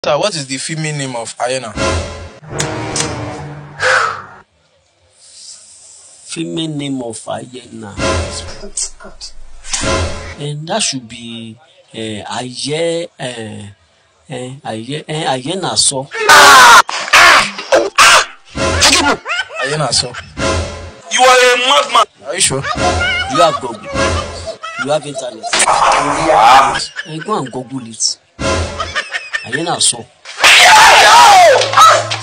Sir, what is the female name of Hyena? Female name of Hyena. And that should be Hyena so. Hyena so. You are a madman. Are you sure? You have Google. You have internet. Go and Google it. Hyena so.